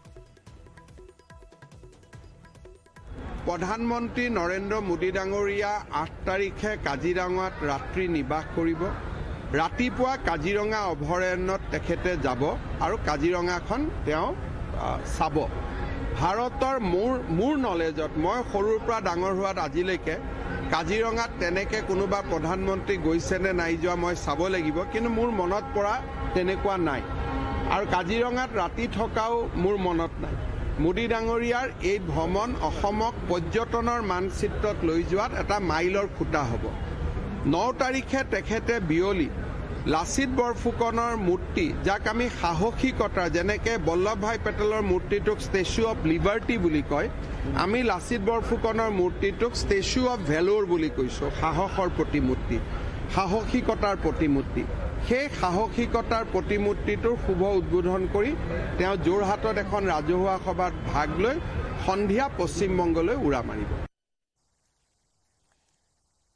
প্ৰধানমন্ত্ৰী নৰেন্দ্ৰ মোদী ডাঙৰীয়া আঠ তাৰিখে কাজিৰঙাত ৰাত্ৰি নিবাস কৰিব। ৰাতিপুৱা কাজিৰঙা অভয়াৰণ্যত তেখেতে যাব আৰু কাজিৰঙাখন তেওঁ চাব। ভাৰতৰ মোৰ মোৰ নলেজত, মই সৰুৰ পৰা ডাঙৰ হোৱাত আজিলৈকে কাজিৰঙাত তেনেকৈ কোনোবা প্ৰধানমন্ত্ৰী গৈছেনে নাই যোৱা মই চাব লাগিব, কিন্তু মোৰ মনত পৰা তেনেকুৱা নাই। আৰু কাজিৰঙাত ৰাতি থকাও মোৰ মনত নাই। মোদী ডাঙৰীয়াৰ এই ভ্ৰমণ অসমক পৰ্যটনৰ মানচিত্ৰত লৈ যোৱাত এটা মাইলৰ খুঁটা হ'ব। ন তাৰিখে তেখেতে বিয়লি লাচিত বৰফুকনৰ মূৰ্তি, যাক আমি সাহসিকতাৰ, যেনেকৈ বল্লভ ভাই পেটেলৰ মূৰ্তিটোক ষ্টেচু অফ লিবাৰ্টি বুলি কয়, আমি লাচিত বৰফুকনৰ মূৰ্তিটোক ষ্টেচু অফ ভেলোৰ বুলি কৈছোঁ। সাহসৰ প্ৰতিমূৰ্তি, সাহসিকতাৰ প্ৰতিমূৰ্তি। সেই সাহসিকতাৰ প্ৰতিমূৰ্তিটোৰ শুভ উদ্বোধন কৰি তেওঁ যোৰহাটত এখন ৰাজহুৱা সভাত ভাগ লৈ সন্ধিয়া পশ্চিমবংগলৈ উৰা মাৰিব।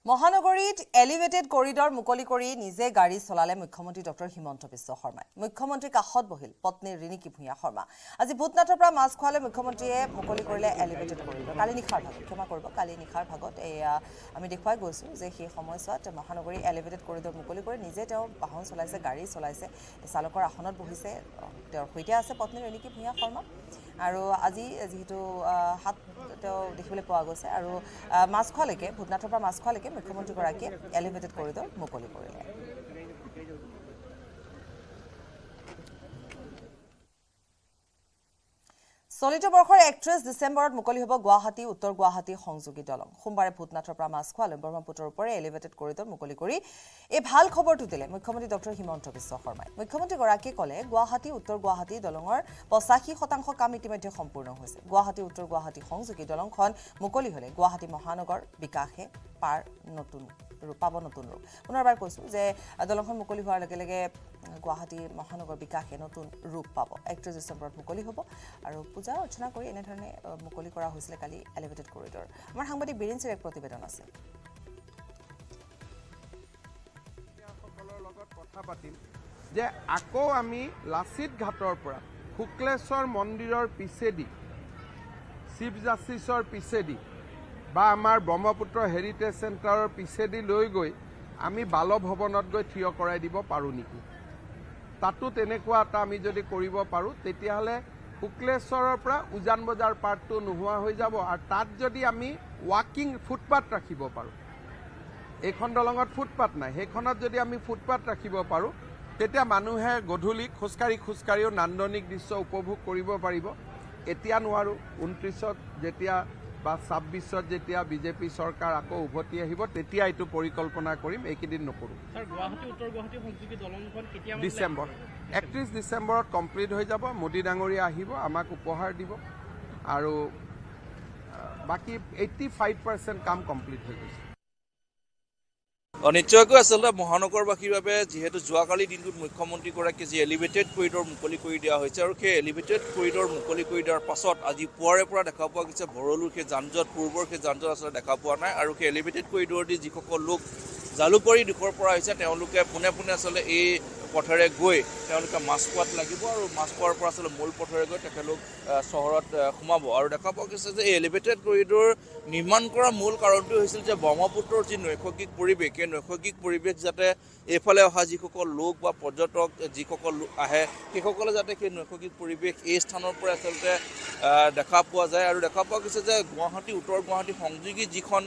মহানগৰীত এলিভেটেড কৰিডৰ মুকলি কৰি নিজে গাড়ী চলালে মুখ্যমন্ত্ৰী ডক্টৰ হিমন্ত বিশ্ব শৰ্মাই মুখ্যমন্ত্ৰী কাষত বহিল পত্নী ৰিণিকী ভূঞা শৰ্মা আজি ভূতনাথৰ পৰা মাছ খোৱালে মুখ্যমন্ত্ৰীয়ে মুকলি কৰিলে এলিভেটেড কৰিডৰ কালি নিশাৰ ভাগত ক্ষমা কৰিব কালি নিশাৰ ভাগত এয়া আমি দেখুৱাই গৈছো যে সেই সময়ছোৱাত মহানগৰী এলিভেটেড কৰিডৰ মুকলি কৰি নিজে তেওঁ বাহন চলাইছে গাড়ী চলাইছে চালকৰ আসনত বহিছে তেওঁৰ সৈতে আছে পত্নী ৰিণিকী ভূঞা শৰ্মা আৰু আজি যেহেতু হাত তেওঁ দেখিবলৈ পোৱা গৈছে আৰু মাছ খোৱালৈকে ভূতনাথৰ পৰা মাছ খোৱালৈকে মুখ্যমন্ত্ৰীগৰাকীয়ে এলিভেটেড কৰিডৰ মুকলি কৰিলে চলিত বৰ্ষৰ একত্ৰিশ ডিচেম্বৰত মুকলি হ'ব গুৱাহাটী উত্তৰ গুৱাহাটী সংযোগী দলং সোমবাৰে ভূতনাথৰ পৰা মাছ খোৱালৈ ব্ৰহ্মপুত্ৰৰ ওপৰে এলিভেটেড কৰিডৰ মুকলি কৰি এই ভাল খবৰটো দিলে মুখ্যমন্ত্ৰী ডক্টৰ হিমন্ত বিশ্ব শৰ্মাই মুখ্যমন্ত্ৰীগৰাকীয়ে ক'লে গুৱাহাটী উত্তৰ গুৱাহাটী দলঙৰ পঁচাশী শতাংশ কাম ইতিমধ্যে সম্পূৰ্ণ হৈছে গুৱাহাটী উত্তৰ গুৱাহাটী সংযোগী দলংখন মুকলি হ'লে গুৱাহাটী মহানগৰ বিকাশে পাৰ নতুন ৰূপ পাব নতুন ৰূপ পুনৰবাৰ কৈছো যে দলংখন মুকলি হোৱাৰ লগে লগে গুৱাহাটী মহানগৰ বিকাশে নতুন ৰূপ পাব একত্ৰিশ ডিচেম্বৰত মুকলি হ'ব আৰু পূজা অৰ্চনা কৰি এনেধৰণে মুকলি কৰা হৈছিল কালি এলিভেটেড কৰিডৰ আমাৰ সাংবাদিক বীৰেন্দ্ৰৰ এক প্ৰতিবেদন আছে সকলৰ লগত কথা পাতিম যে আকৌ আমি লাচিত ঘাটৰ পৰা শুক্লেশ্বৰ মন্দিৰৰ পিছেদি চিফ জাষ্টিছৰ পিছেদি বা আমাৰ ব্ৰহ্মপুত্ৰ হেৰিটেজ চেণ্টাৰৰ পিছেদি লৈ গৈ আমি বাল ভৱনত গৈ থিয় কৰাই দিব পাৰোঁ নেকি তাতো তেনেকুৱা এটা আমি যদি কৰিব পাৰোঁ তেতিয়াহ'লে শুক্লেশ্বৰৰ পৰা উজান বজাৰ পাৰ্টটো নোহোৱা হৈ যাব আৰু তাত যদি আমি ৱাকিং ফুটপাথ ৰাখিব পাৰোঁ এইখন দলঙত ফুটপাথ নাই সেইখনত যদি আমি ফুটপাথ ৰাখিব পাৰোঁ তেতিয়া মানুহে গধূলি খোজকাঢ়ি খোজকাঢ়িও নান্দনিক দৃশ্য উপভোগ কৰিব পাৰিব এতিয়া নোৱাৰোঁ ঊনত্ৰিছত যেতিয়া বা ছাব্বিছত যেতিয়া বিজেপি চৰকাৰ আকৌ উভতি আহিব তেতিয়া এইটো পৰিকল্পনা কৰিম এইকেইদিন নকৰোঁ ডিচেম্বৰ একত্ৰিশ ডিচেম্বৰত কমপ্লিট হৈ যাব মোদী ডাঙৰীয়া আহিব আমাক উপহাৰ দিব আৰু বাকী এইট্টি ফাইভ পাৰ্চেণ্ট কাম কমপ্লিট হৈ গৈছে নিশ্চয়কৈ আচলতে মহানগৰবাসীৰ বাবে যিহেতু যোৱাকালি দিনটোত মুখ্যমন্ত্ৰীগৰাকীয়ে যি এলিভেটেড কৰিডৰ মুকলি কৰি দিয়া হৈছে আৰু সেই এলিভেটেড কৰিডৰ মুকলি কৰি দিয়াৰ পাছত আজি পুৱাৰে পৰা দেখা পোৱা গৈছে ভৰলুৰ সেই যানজঁট পূৰ্বৰ সেই যানজঁট আচলতে দেখা পোৱা নাই আৰু সেই এলিভেটেড কৰিডৰেদি যিসকল লোক জালুকবাৰী দিশৰ পৰা আহিছে তেওঁলোকে পোনে পোনে আচলতে এই পথেৰে গৈ তেওঁলোকে মাছ খোৱাত লাগিব আৰু মাছ খোৱাৰ পৰা আচলতে মূল পথেৰে গৈ তেখেতলোক চহৰত সোমাব আৰু দেখা পোৱা গৈছে যে এই এলিভেটেড কৰিডৰ নিৰ্মাণ কৰাৰ মূল কাৰণটো হৈছিল যে ব্ৰহ্মপুত্ৰৰ যি নৈসৰ্গিক পৰিৱেশ এই নৈসৰ্গিক পৰিৱেশ যাতে এইফালে অহা যিসকল লোক বা পৰ্যটক যিসকল আহে সেইসকলে যাতে সেই নৈসৰ্গিক পৰিৱেশ এই স্থানৰ পৰা আচলতে দেখা পোৱা যায় আৰু দেখা পোৱা গৈছে যে গুৱাহাটী উত্তৰ গুৱাহাটী সংযোগী যিখন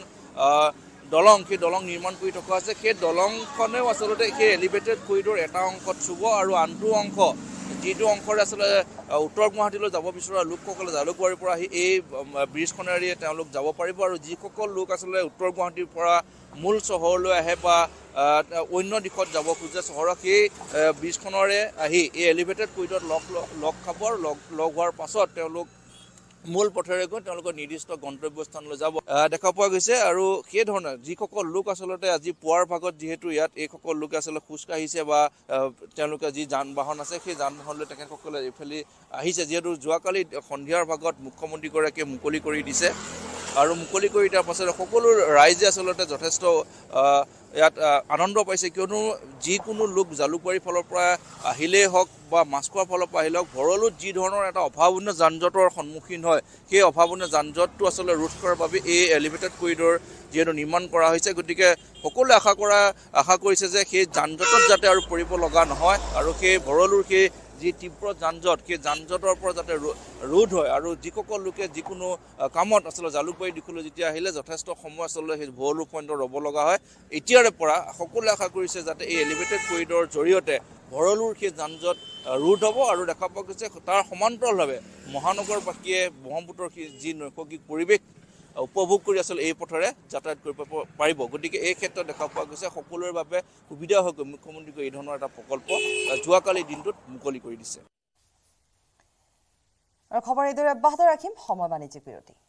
দলং সেই দলং নিৰ্মাণ কৰি থকা আছে সেই দলংখনেও আচলতে সেই এলিভেটেড কৰিডৰ এটা অংশত চুব আৰু আনটো অংশ যিটো অংশৰে আচলতে উত্তৰ গুৱাহাটীলৈ যাব বিচৰা লোকসকলে জালুকবাৰীৰ পৰা আহি এই ব্ৰিজখনেৰে তেওঁলোক যাব পাৰিব আৰু যিসকল লোক আচলতে উত্তৰ গুৱাহাটীৰ পৰা মূল চহৰলৈ আহে বা অন্য দিশত যাব খোজে চহৰত সেই ব্ৰিজখনেৰে আহি এই এলিভেটেড কৰিডৰত লগ লগ খাব আৰু লগ লগ হোৱাৰ পাছত তেওঁলোক মূল পথেৰে গৈ তেওঁলোকৰ নিৰ্দিষ্ট গন্তব্যস্থানলৈ যাব দেখা পোৱা গৈছে আৰু সেই ধৰণে যিসকল লোক আচলতে আজি পুৱাৰ ভাগত যিহেতু ইয়াত এইসকল লোকে আচলতে খোজকাঢ়িছে বা তেওঁলোকে যি যান বাহন আছে সেই যান বাহনলৈ তেখেতসকলে এইফালে আহিছে যিহেতু যোৱাকালি সন্ধিয়াৰ ভাগত মুখ্যমন্ত্ৰীগৰাকীয়ে মুকলি কৰি দিছে আৰু মুকলি কৰি দিয়াৰ পাছত সকলো ৰাইজে আচলতে যথেষ্ট ইয়াত আনন্দ পাইছে কিয়নো যিকোনো লোক জালুকবাৰীৰ ফালৰ পৰা আহিলেই হওক বা মাছ খোৱাৰ ফালৰ পৰা আহিলে হওক ভৰলুত যি ধৰণৰ এটা অভাৱনীয় যানজঁটৰ সন্মুখীন হয় সেই অভাৱনীয় যানজঁটটো আচলতে ৰোধ কৰাৰ বাবে এই এলিভেটেড কৰিডৰ যিহেতু নিৰ্মাণ কৰা হৈছে গতিকে সকলোৱে আশা কৰা আশা কৰিছে যে সেই যানজঁটত যাতে আৰু পৰিব লগা নহয় আৰু সেই ভৰলুৰ সেই যি তীব্ৰ যানজঁট সেই যানজঁটৰ পৰা যাতে ৰোধ হয় আৰু যিসকল লোকে যিকোনো কামত আচলতে জালুকবাৰী দিশলৈ যেতিয়া আহিলে যথেষ্ট সময় আচলতে সেই ভৰলু পইণ্টত ৰ'ব লগা হয় এতিয়াৰে পৰা সকলোৱে আশা কৰিছে যাতে এই এলিভেটেড কৰিডৰৰ জৰিয়তে ভৰলুৰ সেই যানজঁট ৰোধ হ'ব আৰু দেখা পোৱা গৈছে তাৰ সমান্তৰালভাৱে মহানগৰবাসীয়ে ব্ৰহ্মপুত্ৰৰ যি নৈসৰ্গিক পৰিৱেশ উপভোগ কৰি আচলতে এই পথেৰে যাতায়াত কৰিব পাৰিব গতিকে এই ক্ষেত্ৰত দেখা পোৱা গৈছে সকলোৰে বাবে সুবিধা হৈ গৈ মুখ্যমন্ত্ৰীক এই ধৰণৰ এটা প্ৰকল্প যোৱাকালি দিনটোত মুকলি কৰি দিছে আৰু খবৰ এইদৰে অব্যাহত ৰাখিম সময় বাণিজ্যিক বিৰতি